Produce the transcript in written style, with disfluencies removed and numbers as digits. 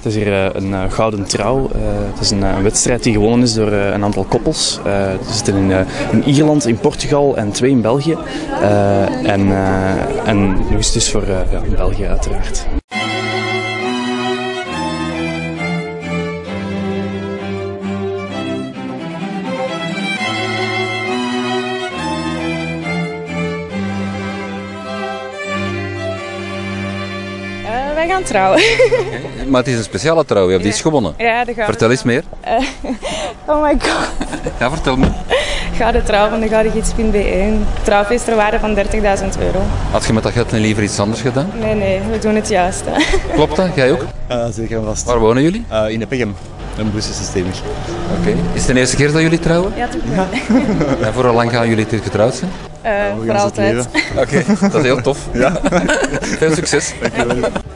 Het is hier een gouden trouw. Het is een wedstrijd die gewonnen is door een aantal koppels. We zitten in Ierland, in Portugal en 2 in België. En nu is het dus voor België uiteraard. Wij gaan trouwen. Okay. Maar het is een speciale trouw, je hebt iets gewonnen. Ja, dat gaat. Vertel eens meer. Oh my god. Ja, vertel me. Gouden trouw van de Gouden Gids.be. Een trouwfeest ter waarde van €30.000. Had je met dat geld niet liever iets anders gedaan? Nee, we doen het juist. Klopt dat? Jij ook? Zeker en vast. Waar wonen jullie? In Eppegem, een Brussel-systeem. Oké. Is het de eerste keer dat jullie trouwen? Ja, toch? En voor hoe lang gaan jullie dit getrouwd zijn? Voor altijd. Oké, dat is heel tof. Ja. Veel succes. Dankjewel.